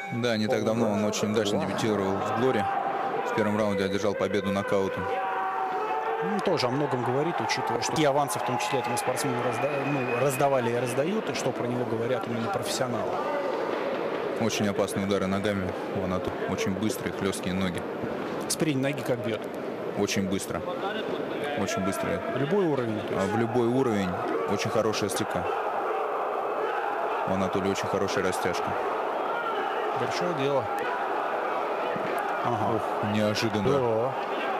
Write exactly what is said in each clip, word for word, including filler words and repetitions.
Да, не так давно он очень удачно дебютировал в Глоре. В первом раунде одержал победу нокаутом. Ну, тоже о многом говорит, учитывая, что и авансы, в том числе, этому спортсмену разда... ну, раздавали и раздают, и что про него говорят именно профессионалы. Очень опасные удары ногами у Анатолия. Очень быстрые, хлесткие ноги. С передней ноги как бьет? Очень быстро. Очень быстрые. Любой уровень? А в любой уровень. Очень хорошая стека. У Анатолия очень хорошая растяжка. Большое дело. Ага. Ох, неожиданно. Да.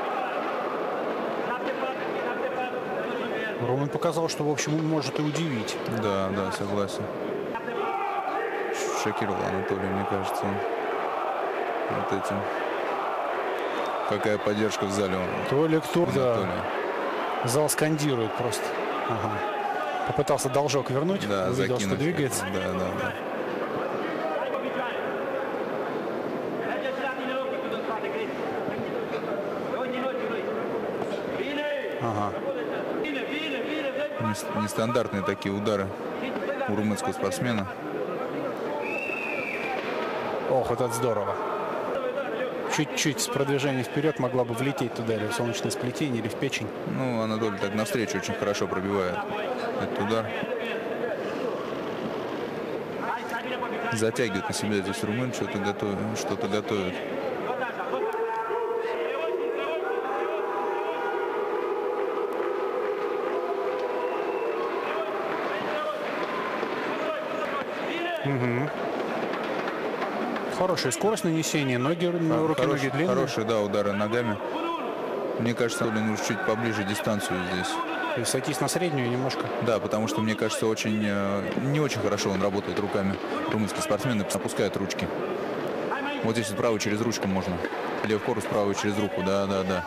Роман показал, что, в общем, он может и удивить. Да, да, согласен. Шокировал Анатолий, мне кажется, вот этим. Какая поддержка в зале он. Толик Тур, да. Зал скандирует просто. Ага. Попытался должок вернуть, да, увидел, закинуть, что двигается. Да, да, да. Ага. Нестандартные такие удары у румынского спортсмена. Ох, вот это здорово. Чуть-чуть с продвижением вперед могла бы влететь туда, или в солнечное сплетение, или в печень. Ну, Анатолий так навстречу очень хорошо пробивает этот удар. Затягивает на себя здесь румын, что-то готовит, что-то готовит. Угу. Хорошая скорость нанесения, ноги, Хор руки, хороший, ноги длинные. Хорошие, да, удары ногами. Мне кажется, он нужно чуть поближе дистанцию здесь. То есть сойтись на среднюю немножко? Да, потому что, мне кажется, очень не очень хорошо он работает руками. Румынские спортсмены опускают ручки. Вот здесь вот правую через ручку можно. Левый корпус, правую через руку, да, да, да.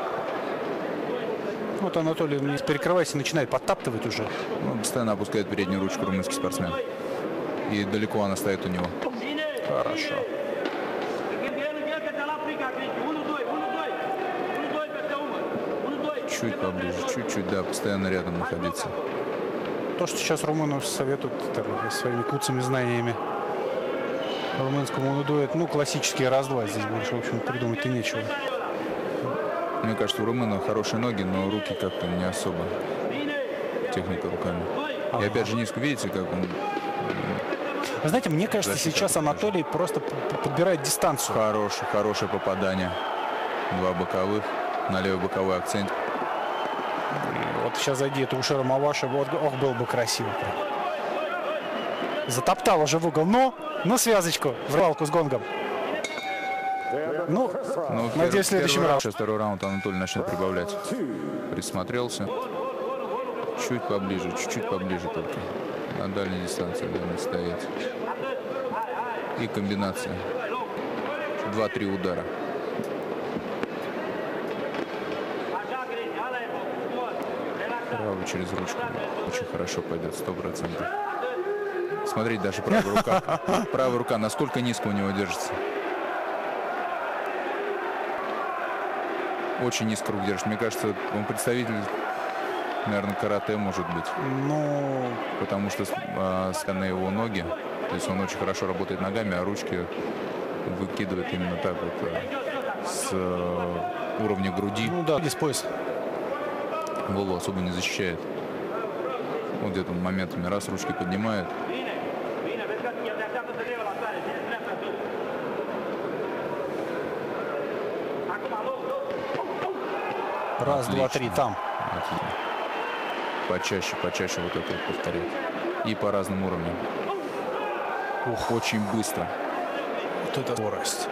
Вот Анатолий, перекрываясь, начинает подтаптывать уже. Он постоянно опускает переднюю ручку, румынский спортсмен. И далеко она стоит у него. Хорошо. Чуть поближе, чуть-чуть, да, постоянно рядом находиться. То, что сейчас румынов советуют так, своими куцами знаниями румынскому Унудует, ну, классические раз-два. Здесь больше, в общем, придумать-то нечего. Мне кажется, у румына хорошие ноги, но руки как-то не особо. Техника руками. Ага. И опять же низко, видите, как он... Вы знаете, мне кажется, Защита сейчас Анатолий просто подбирает дистанцию. Хорошее, хорошее попадание. Два боковых. На левый боковой акцент. Вот сейчас зайди, это Ушера Маваша. Вот, ох, было бы красиво. Затоптал уже в угол. Но на связочку. В палку с гонгом. Ну, ну надеюсь, в следующем раунде. Сейчас второй раунд Анатолий начнет прибавлять. Присмотрелся. Чуть поближе, чуть-чуть поближе только. На дальней дистанции, да, не стоять. И комбинация. Два-три удара. Правый через ручку. Очень хорошо пойдет, сто процентов. Смотрите, даже правая рука. Правая рука, насколько низко у него держится. Очень низко рук держит. Мне кажется, он представитель, наверное, карате, может быть. Ну, потому что а, сканы его ноги. То есть он очень хорошо работает ногами, а ручки выкидывает именно так вот а, с а, уровня груди. Ну да, без пояса. Голову особо не защищает. Вот где-то он моментами раз ручки поднимает. Раз, Отлично. два, три, там. Отлично. Почаще, почаще вот это вот повторять. И по разным уровням. Ух, очень быстро. Вот это скорость.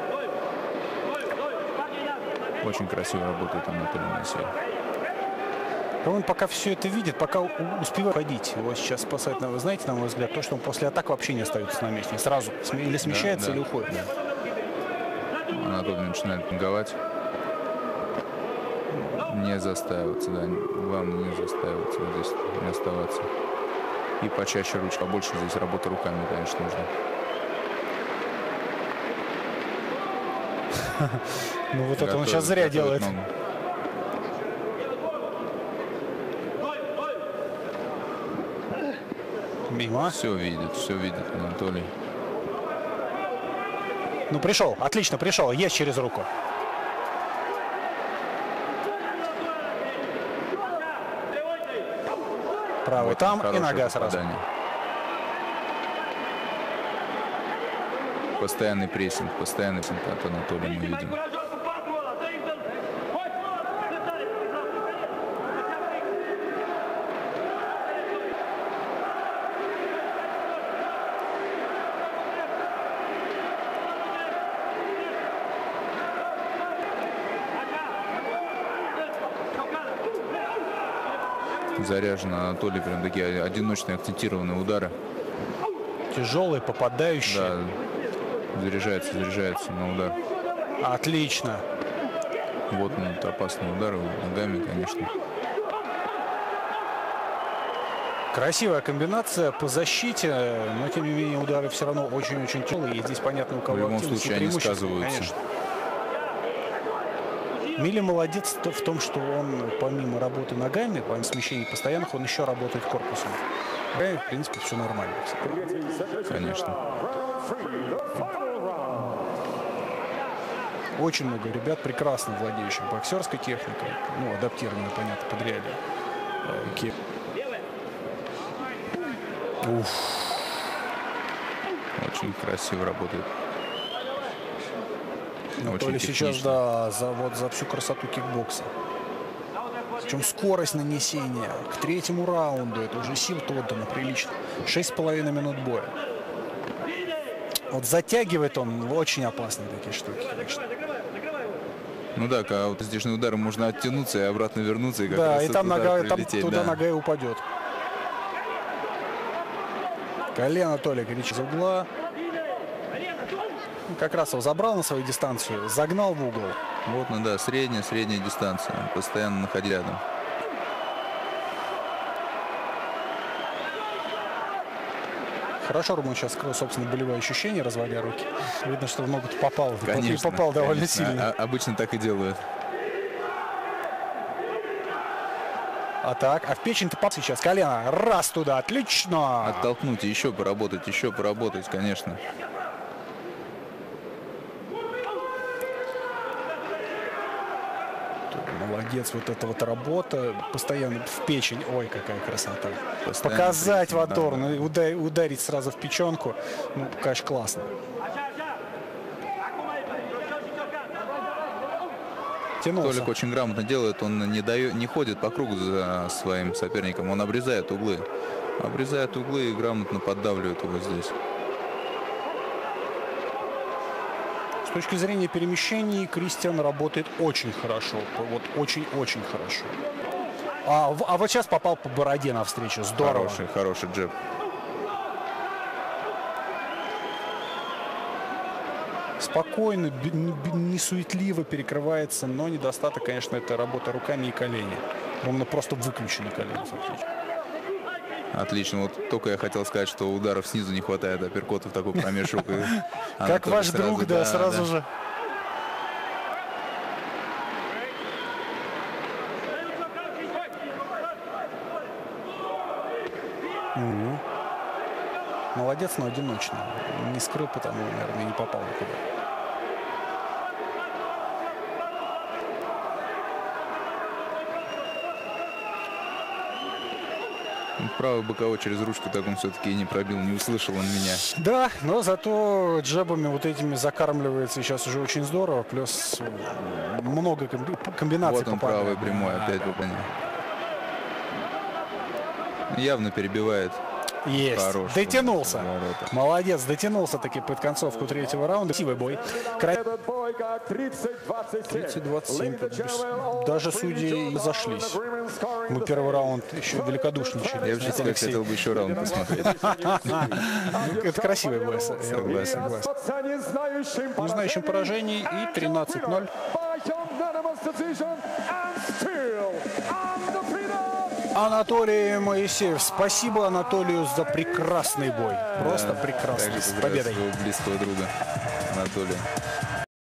Очень красиво работает Анатолий Моисеев. Он пока все это видит, пока успевает ходить. Его сейчас спасает, вы знаете, на мой взгляд, то, что он после атак вообще не остается на месте. Сразу или смещается, да, да, или уходит. Да. Анатолий начинает пинговать. Не застаиваться, да. Главное не застаиваться, вот здесь не оставаться. И почаще ручка, побольше здесь работы руками, конечно, нужно. Ну вот это он сейчас зря делает. Мимо. Все видит, все видит Анатолий. Ну, пришел, отлично, пришел, есть через руку. Правый Вот там и нога попадание. сразу. Постоянный прессинг, постоянный прессинг от Анатолия мы видим. Заряжен Анатолий, прям такие одиночные акцентированные удары. Тяжелый, попадающий. Да, заряжается, заряжается на удар. Отлично. Вот он, это опасный удар ногами, конечно. Красивая комбинация по защите, но тем не менее удары все равно очень-очень тяжелые. И здесь понятно, у кого В любом активность и случае они преимущество, сказываются. конечно. Мили молодец в том, что он помимо работы ногами, помимо смещений постоянных, он еще работает корпусом. И, в принципе, все нормально. Конечно. Очень много ребят, прекрасно владеющих боксерской техникой, ну, адаптированной, понятно, под реалии. Уф. Очень красиво работает. Ну, то ли сейчас, да, за, вот, за всю красоту кикбокса. Причем скорость нанесения к третьему раунду, это уже сил-то отдано прилично. Шесть с половиной минут боя. Вот затягивает он очень опасные такие штуки, конечно. Ну да, когда вот здешние удары можно оттянуться и обратно вернуться. И как да, раз и там, нога, там туда да. нога и упадет. Колено Толик Рич из угла. Как раз его забрал на свою дистанцию, загнал в угол. Вот, ну да, средняя, средняя дистанция. Постоянно находи рядом. Хорошо Румын сейчас скрыл, собственно, болевые ощущения, разводя руки. Видно, что в ногу попал. Конечно, и попал довольно конечно. сильно. А, обычно так и делают. А так, а в печень-то попал сейчас. Колено. Раз туда. Отлично. Оттолкнуть, еще поработать, еще поработать, конечно. Молодец, вот эта вот работа постоянно в печень. Ой, какая красота. Постоянно показать в да, отор, да. ну, ударить, ударить сразу в печенку. Ну, конечно, классно. Тянулся. Толик очень грамотно делает, он не дает, не ходит по кругу за своим соперником, он обрезает углы. Обрезает углы и грамотно поддавливает его здесь. С точки зрения перемещений Кристиан работает очень хорошо. Вот очень-очень хорошо. А, а вот сейчас попал по бороде навстречу. Здорово. Хороший, хороший джеб. Спокойно, несуетливо перекрывается, но недостаток, конечно, это работа руками и колени. Ровно просто выключены колени фактически. Отлично. Вот только я хотел сказать, что ударов снизу не хватает, апперкотов такой промежуток. Как ваш друг, да, сразу же. Молодец, но одиночный. Не скрыл, потому, наверное, не попал никуда. Правый боковой через ручку так он все-таки и не пробил, не услышал он меня. Да, но зато джебами вот этими закармливается сейчас уже очень здорово. Плюс много комбинаций. Вот он, правый прямой, опять попадание. Явно перебивает. Есть. Хороший. Дотянулся. Молодец, дотянулся таки под концовку третьего раунда. Красивый бой. тридцать двадцать семь. Даже судьи зашлись. Мы первый раунд еще великодушничали. Я вообще хотел бы еще раунд посмотреть. Это красивый бой. Согласен. Не знающим поражений и тринадцать ноль. Анатолий Моисеев. Спасибо Анатолию за прекрасный бой. Просто да, прекрасный. С победой. Близкого друга Анатолия.